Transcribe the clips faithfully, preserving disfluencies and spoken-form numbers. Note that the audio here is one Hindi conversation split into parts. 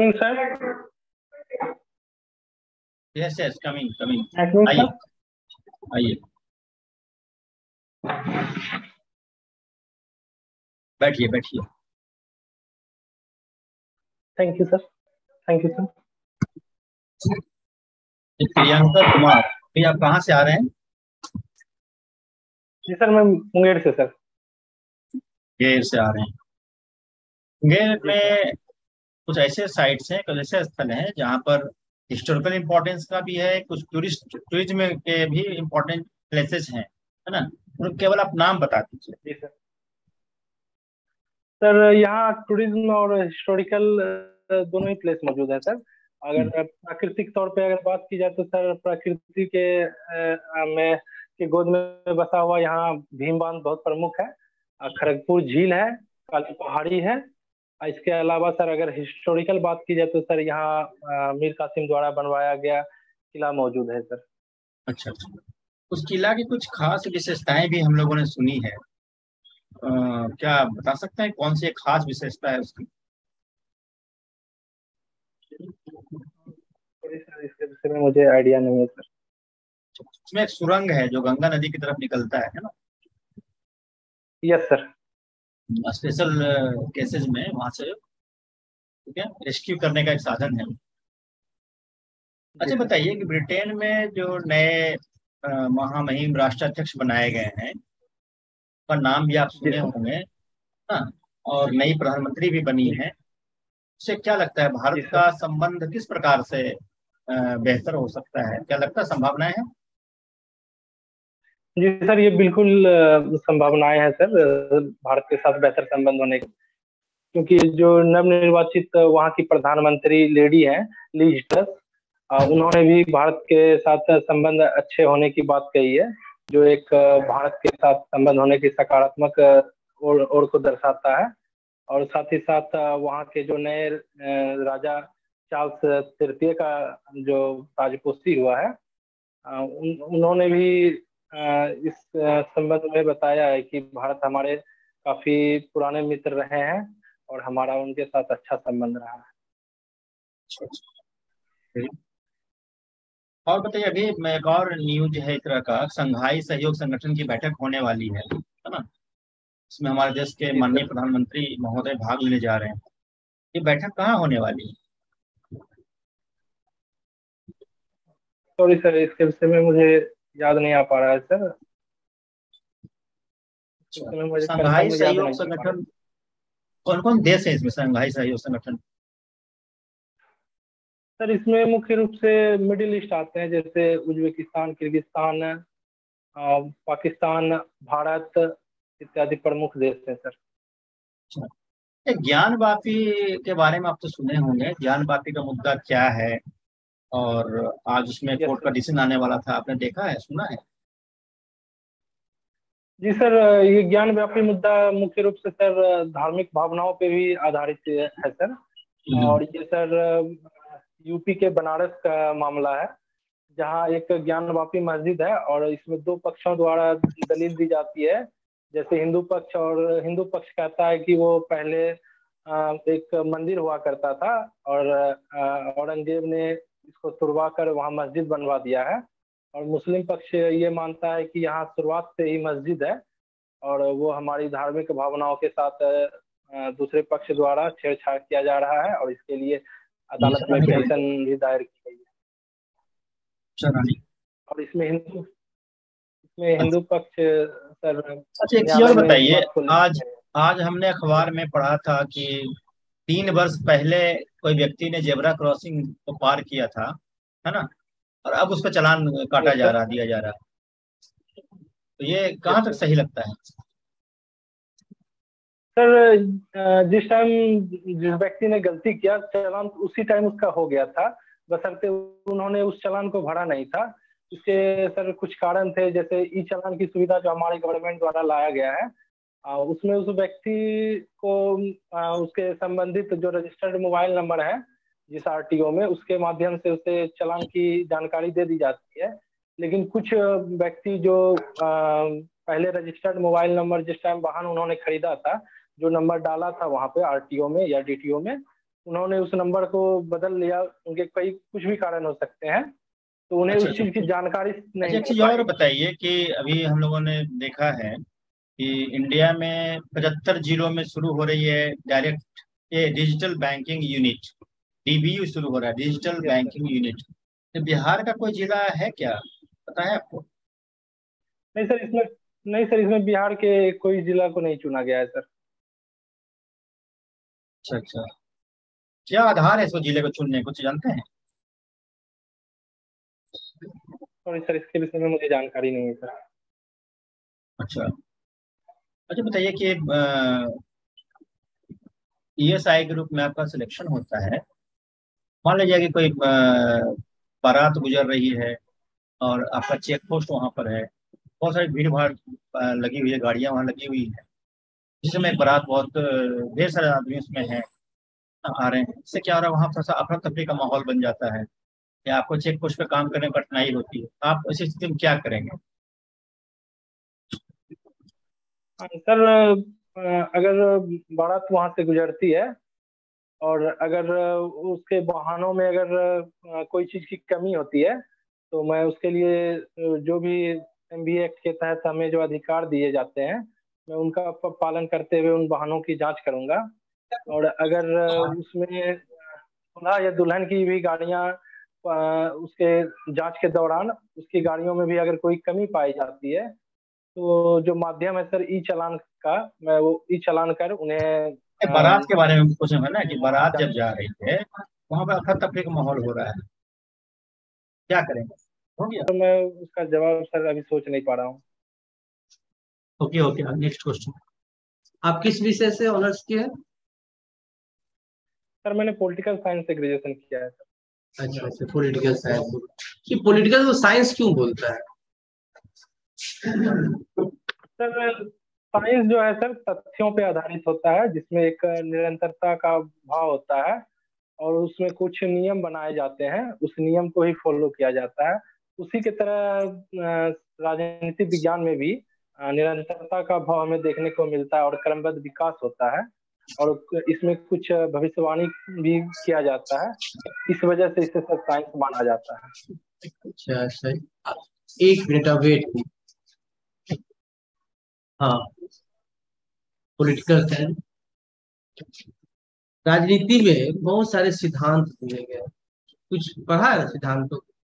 Sir. Yes yes, coming coming, afternoon आइए सर। आइए, बैठिए बैठिए। Thank you sir. Thank you sir. Priyanka Kumar, भैया आप कहाँ से आ रहे हैं? जी सर, मैं मुंगेर से सर। मुंगेर से आ रहे हैं। मुंगेर जी सर। में कुछ ऐसे साइट्स हैं, कुछ ऐसे स्थल हैं जहाँ पर हिस्टोरिकल इम्पोर्टेंस का भी है, कुछ टूरिस्ट टूरिज्म के भी इम्पोर्टेंट प्लेसेस हैं, है ना? तो केवल आप नाम बता दीजिए। जी सर। सर यहाँ टूरिज्म और हिस्टोरिकल दोनों ही प्लेस मौजूद है सर। अगर हम्म, प्राकृतिक तौर पे अगर बात की जाए तो सर प्रकृति के अ, में के गोद में बसा हुआ यहाँ भीम बांध बहुत प्रमुख है। अ, खड़गपुर झील है। काली पहाड़ी है। अ, इसके अलावा सर अगर हिस्टोरिकल बात की जाए तो सर यहाँ अ, मीर कासिम द्वारा बनवाया गया किला मौजूद है सर। अच्छा अच्छा। उस किला की कुछ खास विशेषताएं भी हम लोगों ने सुनी है। अ, क्या आप बता सकते हैं कौन सी एक खास विशेषता है उसकी? सॉरी सर, इसके विषय में मुझे आइडिया नहीं है सर। उसमें एक सुरंग है जो गंगा नदी की तरफ निकलता है है ना? Yes sir. स्पेशल केसेस में वहां से, ठीक है, रेस्क्यू करने का एक साधन है। जी अच्छा सर। बताइए कि ब्रिटेन में जो नए अ, महामहिम राष्ट्राध्यक्ष बनाए गए हैं, का नाम भी आप जी सुने सर। होंगे ना, और नई प्रधानमंत्री भी बनी जी है। उससे क्या लगता है जी भारत सर। का संबंध किस प्रकार से अ, बेहतर हो सकता है? क्या लगता है संभावनाएं हैं? जी सर, ये बिल्कुल अ, संभावनाएं हैं सर। अ, भारत के साथ बेहतर संबंध होने की, क्योंकि जो नवनिर्वाचित वहाँ की प्रधानमंत्री लेडी हैं, लीज ट्रस, अ, उन्होंने भी भारत के साथ संबंध अच्छे होने की बात कही है, जो एक अ, भारत के साथ संबंध होने की सकारात्मक अ, ओर, ओर को दर्शाता है। और साथ ही साथ अ, वहाँ के जो नए अ, राजा चार्ल्स तृतीय का जो ताजपोशी हुआ है, अ, उन, उन्होंने भी अ, इस अ, संबंध में बताया है कि भारत हमारे काफी पुराने मित्र रहे हैं और हमारा उनके साथ अच्छा संबंध रहा है। अच्छा, अच्छा। और बताइए, अभी मैं एक और न्यूज है इस तरह का, शंघाई सहयोग संगठन की बैठक होने वाली है है ना? इसमें हमारे देश के जी माननीय सर। प्रधानमंत्री महोदय भाग लेने जा रहे हैं। ये बैठक कहाँ होने वाली है? सॉरी सर, इसके विषय में मुझे याद नहीं आ पा रहा है सर। इसके अच्छा, विषय में मुझे शंघाई कंफर्म याद सहयोग नहीं आ पा रहा है। संगठन, कौन कौन देश है इसमें शंघाई सहयोग संगठन? सर इसमें मुख्य रूप से मिडिल ईस्ट आते हैं, जैसे उज्बेकिस्तान, किर्गिस्तान, अ, पाकिस्तान, भारत इत्यादि प्रमुख देश हैं सर। अच्छा, ये ज्ञान वापी के बारे में आप तो सुने होंगे, ज्ञान वापी का मुद्दा क्या है? और आज उसमें यस कोर्ट का सर। डिसीजन आने वाला था, आपने देखा है, सुना है? जी सर, ये ज्ञान व्यापी मुद्दा मुख्य रूप से सर धार्मिक भावनाओं पे भी आधारित है सर। हम्म, और ये सर यूपी के बनारस का मामला है, जहाँ एक ज्ञानवापी मस्जिद है और इसमें दो पक्षों द्वारा दलील दी जाती है। जैसे हिंदू पक्ष, और हिंदू पक्ष कहता है कि वो पहले अ, एक मंदिर हुआ करता था और अ, औरंगजेब ने इसको तुड़वा कर वहाँ मस्जिद बनवा दिया है। और मुस्लिम पक्ष ये मानता है कि यहाँ शुरुआत से ही मस्जिद है और वो हमारी धार्मिक भावनाओं के साथ अ, दूसरे पक्ष द्वारा छेड़छाड़ किया जा रहा है, और इसके लिए अदालत में पिटीशन भी दायर की गई है। चला नहीं। और इसमें हिंदू इसमें हिंदू पक्ष सर अच्छा, एक चीज और न्यायालय में इस बताइए। बात को आज लेकर है। आज हमने अखबार में पढ़ा था कि तीन वर्ष पहले कोई व्यक्ति ने जेब्रा क्रॉसिंग को पार किया था, है ना? और अब उस पर चालान काटा यस जा सर। रहा, दिया जा रहा। तो ये कहाँ यस तक सर। सही लगता है? सर अ, जिस टाइम जिस व्यक्ति ने गलती किया, चालान उसी टाइम उसका हो गया था, बशर्ते उन्होंने उस चालान को भरा नहीं था। इसके सर कुछ कारण थे, जैसे ई चालान की सुविधा जो हमारे गवर्नमेंट द्वारा लाया गया है, अ, उसमें उस व्यक्ति को अ, उसके संबंधित जो रजिस्टर्ड मोबाइल नंबर है जिस आरटीओ में, उसके माध्यम से उसे चालान की जानकारी दे दी जाती है। लेकिन कुछ व्यक्ति जो अ, पहले रजिस्टर्ड मोबाइल नंबर जिस टाइम वाहन उन्होंने खरीदा था, जो नंबर डाला था वहाँ पे आरटीओ में या डीटीओ में, उन्होंने उस नंबर को बदल लिया, उनके कई कुछ भी कारण हो सकते हैं, तो उन्हें अच्छा उस अच्छा चीज की जानकारी अच्छा, नहीं एक मिल चीज और पाई। बताइए कि अभी हम लोगों ने देखा है कि इंडिया में पचहत्तर जिलों में शुरू हो रही है डायरेक्ट ये डिजिटल बैंकिंग यूनिट, डीबीयू शुरू हो रहा है, digital yes sir. Banking unit. तो बिहार का कोई जिला है क्या, पता है आपको? नहीं सर इसमें नहीं सर इसमें बिहार के कोई जिला को नहीं चुना गया है सर। अच्छा अच्छा, क्या आधार है इसको जिले को चुनने, कुछ जानते हैं? सॉरी सर, इसके विषय में मुझे जानकारी नहीं है सर। अच्छा अच्छा, बताइए कि ईएसआई ग्रुप में आपका सिलेक्शन होता है, मान लीजिए कि कोई अ, बारात गुजर रही है और आपका चेक पोस्ट वहाँ पर है, बहुत सारी भीड़ भाड़ अ, लगी हुई है, गाड़ियाँ वहाँ लगी हुई है, जिस समय बारात बहुत अ, ढेर सारे आदमी उसमें हैं, आ रहे हैं, इससे क्या हो रहा है वहाँ थोड़ा सा अफरा तफरी का माहौल बन जाता है, या आपको चेक पोस्ट पे काम करने में कठिनाई होती है, आप ऐसी स्थिति में क्या करेंगे? हाँ, सर अ, अगर बारात वहां से गुजरती है और अगर उसके वाहनों में अगर अ, कोई चीज़ की कमी होती है, तो मैं उसके लिए अ, जो भी एमबी एक्ट के तहत हमें जो अधिकार दिए जाते हैं, मैं उनका प- पालन करते हुए उन वाहनों की जांच करूंगा। और अगर अ, उसमें दूल्हा या दुल्हन की भी गाड़ियां अ, उसके जांच के दौरान उसकी गाड़ियों में भी अगर कोई कमी पाई जाती है, तो जो माध्यम है सर ई चालान का, मैं वो ई चालान कर उन्हें ये बारात अ, के बारे में पूछना है ना कि बारात जांच जब जा रही है वहाँ पर अफरा तफरी का माहौल हो रहा है, क्या करेंगे? हो गया। तो मैं उसका जवाब सर अभी सोच नहीं पा रहा हूँ। Okay okay, next question. आप किस विषय से ऑनर्स किए हैं? सर मैंने पॉलिटिकल साइंस से ग्रेजुएशन किया है सर। अच्छा अच्छा, पॉलिटिकल साइंस। ये पॉलिटिकल तो साइंस क्यों बोलता है? सर साइंस जो है सर तथ्यों पे आधारित होता है, जिसमें एक निरंतरता का भाव होता है और उसमें कुछ नियम बनाए जाते हैं, उस नियम को ही फॉलो किया जाता है। उसी की तरह अ, राजनीति विज्ञान में भी अ, निरंतरता का भाव हमें देखने को मिलता है और क्रमबद्ध विकास होता है, और इसमें कुछ भविष्यवाणी भी किया जाता है। इस वजह से इसे सब साइंस माना जाता है। अच्छा अच्छा, एक मिनट आप वेट। हाँ, पॉलिटिकल साइंस। राजनीति में बहुत सारे सिद्धांत दिए गए, कुछ पढ़ा है सिद्धांतों?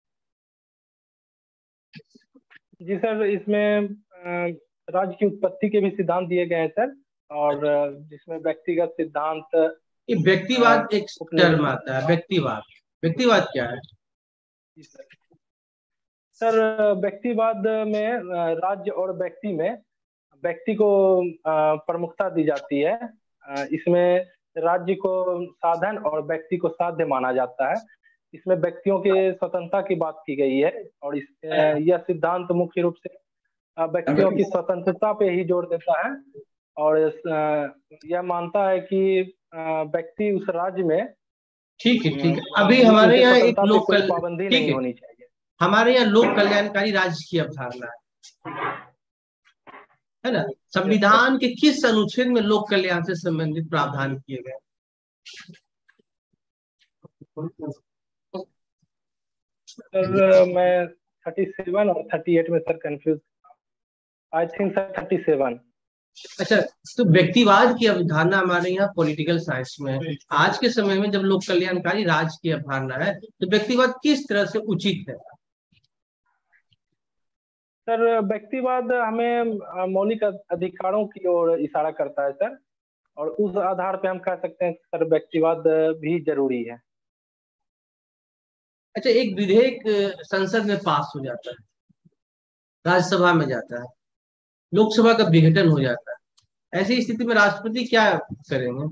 जी सर, इसमें अ, राज्य की उत्पत्ति के भी सिद्धांत दिए गए हैं सर, और अ, जिसमें व्यक्तिगत सिद्धांत, ये अ, व्यक्तिवाद एक टर्म उपनिवेश। आता है, व्यक्तिवाद। व्यक्तिवाद क्या है? जी सर। सर व्यक्तिवाद में अ, राज्य और व्यक्ति में व्यक्ति को अ, प्रमुखता दी जाती है। अ, इसमें राज्य को साधन और व्यक्ति को साध्य माना जाता है। इसमें व्यक्तियों के स्वतंत्रता की बात की गई है, और इस अ, यह सिद्धांत मुख्य रूप से अ, व्यक्तियों की स्वतंत्रता पे ही जोर देता है, और अ, यह मानता है कि अ, व्यक्ति उस राज्य में ठीक है अ, ठीक है, अभी हमारे उनके यहाँ एक स्वतंत्रता पे लोक कोई कल पाबंदी ठीक नहीं है, होनी चाहिए। हमारे यहाँ लोक कल्याणकारी राज्य की अवधारणा है है ना? Yes sir. संविधान के किस अनुच्छेद में लोक कल्याण से संबंधित प्रावधान किए गए? सर मैं थर्टी सेवन और थर्टी एट में sir confuse, I think sir thirty seven. अच्छा, तो व्यक्तिवाद की अवधारणा हमारे यहाँ पॉलिटिकल साइंस में है। आज के समय में जब लोक कल्याणकारी राज्य की अवधारणा है, तो व्यक्तिवाद किस तरह से उचित है? सर व्यक्तिवाद हमें अ, मौलिक अधिकारों की ओर इशारा करता है सर, और उस आधार पे हम कह सकते हैं सर व्यक्तिवाद भी जरूरी है। अच्छा, एक विधेयक अ, संसद में पास हो जाता है, राज्यसभा में जाता है, लोकसभा का विघटन हो जाता है, ऐसी स्थिति में राष्ट्रपति क्या करेंगे?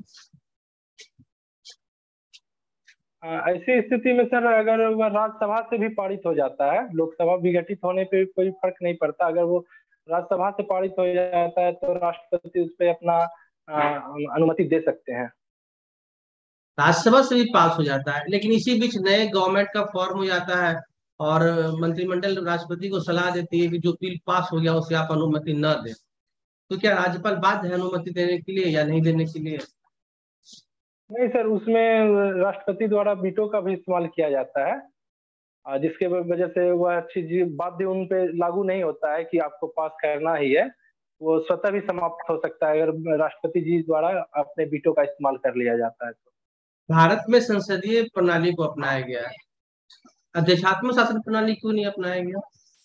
अ, ऐसी स्थिति में सर अगर वह राज्यसभा से भी पारित हो जाता है, लोकसभा विघटित होने पे कोई फर्क नहीं पड़ता, अगर वो राज्यसभा से पारित हो जाता है तो राष्ट्रपति उस पर अपना अ, अनुमति दे सकते हैं। राज्यसभा से भी पास हो जाता है, लेकिन इसी बीच नए गवर्नमेंट का फॉर्म हो जाता है और मंत्रिमंडल राष्ट्रपति को सलाह देती है कि जो बिल पास हो गया उसे आप अनुमति न दें, तो क्या राज्यपाल बाध्य है अनुमति देने के लिए या नहीं देने के लिए? नहीं सर, उसमें राष्ट्रपति द्वारा वीटो का भी इस्तेमाल किया जाता है, आ, जिसके वजह से वह चीज बाध्य उन पे लागू नहीं होता है कि आपको पास करना ही है। वो स्वतः भी समाप्त हो सकता है अगर राष्ट्रपति जी द्वारा अपने वीटो का इस्तेमाल कर लिया जाता है तो। भारत में संसदीय प्रणाली को अपनाया गया है, अध्यक्षात्मक शासन प्रणाली क्यों नहीं अपनाया गया?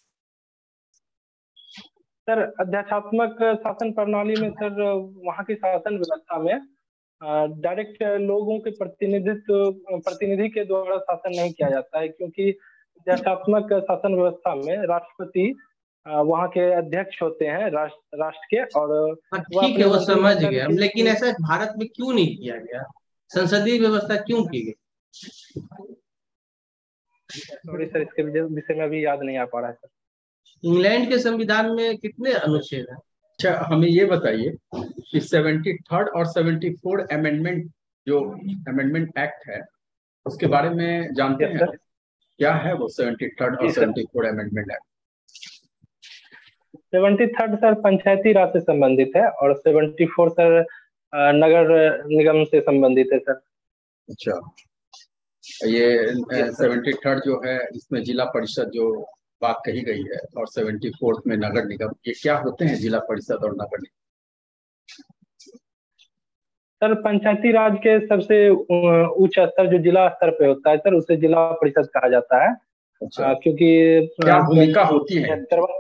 सर अध्यक्षात्मक शासन प्रणाली में सर वहाँ की शासन व्यवस्था में डायरेक्ट लोगों के प्रतिनिधित्व प्रतिनिधि के द्वारा शासन नहीं किया जाता है, क्योंकि अध्यक्षात्मक शासन व्यवस्था में राष्ट्रपति वहाँ के अध्यक्ष होते हैं राष्ट्र राष्ट्र के। और ठीक है, वो समझ गए हम, लेकिन ऐसा भारत में क्यों नहीं किया गया? संसदीय व्यवस्था क्यों की गई? सॉरी सर, इसके विषय में अभी याद नहीं आ पा रहा है सर। इंग्लैंड के संविधान में कितने अनुच्छेद हैं? अच्छा, हमें ये बताइए कि सेवेंटी थर्ड और सेवेंटी फोर्थ अमेंडमेंट जो अमेंडमेंट एक्ट है उसके बारे में जानते हैं? क्या है वो सेवेंटी थर्ड और seventy fourth amendment act? Seventy third sir Panchayati Raj से संबंधित है और सेवेंटी फोर सर नगर निगम से संबंधित है सर। अच्छा, ये सेवेंटी थर्ड जो है इसमें जिला परिषद जो बात कही गई है और सेवेंटी फोर्थ में नगर निगम, ये क्या होते हैं जिला परिषद और नगर निगम? सर पंचायती राज के सबसे उच्च स्तर जो जिला स्तर पे होता है सर उसे जिला परिषद कहा जाता है। अच्छा। आ, क्योंकि क्या भूमिका होती है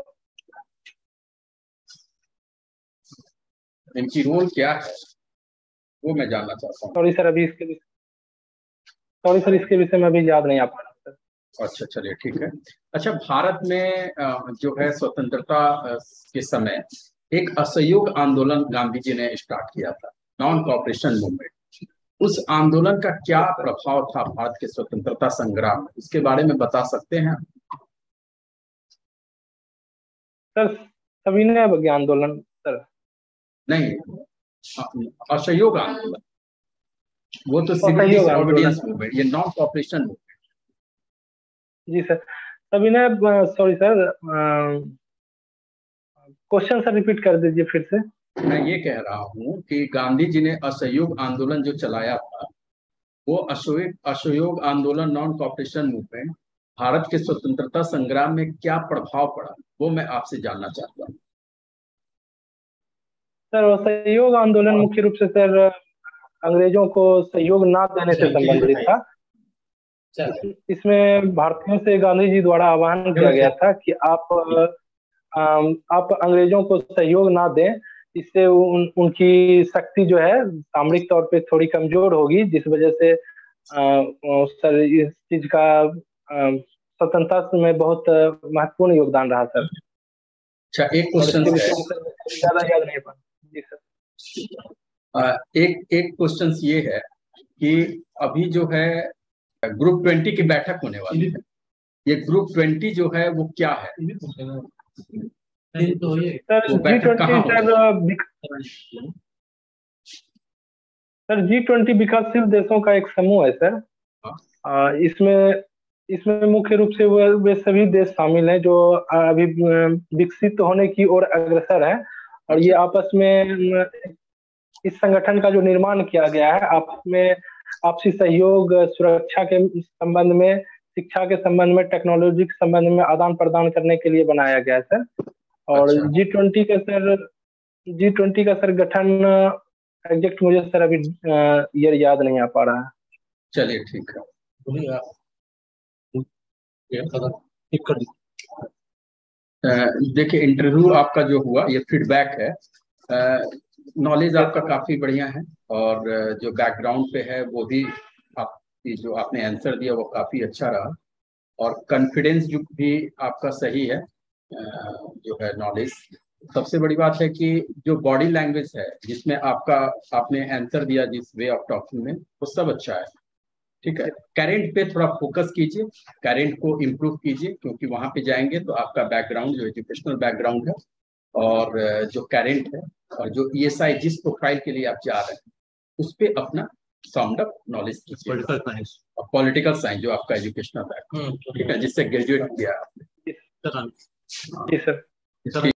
इनकी, रोल क्या है वो मैं जानना चाहता हूँ। सॉरी सर अभी इसके सॉरी सर इसके विषय में अभी याद नहीं आ पा रहा सर। अच्छा चलिए ठीक है। अच्छा, भारत में जो है स्वतंत्रता के समय एक असहयोग आंदोलन गांधी जी ने स्टार्ट किया था, नॉन कॉपरेशन मूवमेंट। उस आंदोलन का क्या प्रभाव था भारत के स्वतंत्रता संग्राम में, इसके बारे में बता सकते हैं? सर सविनय आंदोलन सर नहीं, असहयोग आंदोलन वो तो सिविल डिसओबीडियंस मूवमेंट, ये नॉन कॉपरेशन मूवमेंट। जी सर, सविनय, sorry sir question sir repeat कर दीजिए फिर से। मैं ये कह रहा हूँ कि गांधी जी ने असहयोग आंदोलन जो चलाया था वो असहयोग असहयोग आंदोलन नॉन कॉपरेशन मूवमेंट भारत के स्वतंत्रता संग्राम में क्या प्रभाव पड़ा वो मैं आपसे जानना चाहता हूँ। सर असहयोग आंदोलन मुख्य रूप से सर अंग्रेजों को सहयोग ना देने से संबंधित था। इसमें भारतीयों से गांधी जी द्वारा आह्वान किया गया था कि आप आप अंग्रेजों को सहयोग ना दें, इससे उन, उनकी शक्ति जो है सामरिक तौर पे थोड़ी कमजोर होगी, जिस वजह से आ, सर इस चीज का स्वतंत्रता में बहुत महत्वपूर्ण योगदान रहा सर। अच्छा, एक क्वेश्चन ज्यादा याद नहीं पा जी सर। एक एक क्वेश्चन ये है कि अभी जो है ग्रुप ट्वेंटी की बैठक होने वाली है, ये ग्रुप ट्वेंटी जो है वो क्या है? Sir G twenty sir sir G twenty विकासशील देशों का एक समूह है सर। आ, इसमें इसमें मुख्य रूप से वे, वे सभी देश शामिल हैं जो अभी विकसित होने की ओर अग्रसर है, और ये आपस में इस संगठन का जो निर्माण किया गया है आपस में आपसी सहयोग, सुरक्षा के संबंध में, शिक्षा के संबंध में, टेक्नोलॉजी के संबंध में आदान प्रदान करने के लिए बनाया गया है सर। और जी ट्वेंटी का सर जी ट्वेंटी का सर गठन एग्जैक्ट मुझे सर अभी ये याद नहीं आ पा रहा है। चलिए ठीक है, देखिए इंटरव्यू आपका जो हुआ ये फीडबैक है, नॉलेज आपका काफी बढ़िया है और जो बैकग्राउंड पे है वो भी आपकी जो आपने आंसर दिया वो काफी अच्छा रहा, और कॉन्फिडेंस जो भी आपका सही है, जो है नॉलेज। सबसे बड़ी बात है कि जो बॉडी लैंग्वेज है जिसमें आपका आपने आंसर दिया जिस वे ऑफ टॉकिंग में, वो सब अच्छा है। ठीक है, करेंट पे थोड़ा फोकस कीजिए, करेंट को इम्प्रूव कीजिए, क्योंकि वहां पे जाएंगे तो आपका बैकग्राउंड जो एजुकेशनल बैकग्राउंड है और जो करेंट है और जो ईएसआई जिस प्रोफाइल के लिए आप जा रहे हैं उस पर अपना साउंड अप नॉलेज कीजिए। पॉलिटिकल साइंस और पॉलिटिकल साइंस जो आपका एजुकेशनल बैकग्राउंड, ठीक है, जिससे ग्रेजुएट किया आपने। जी सर।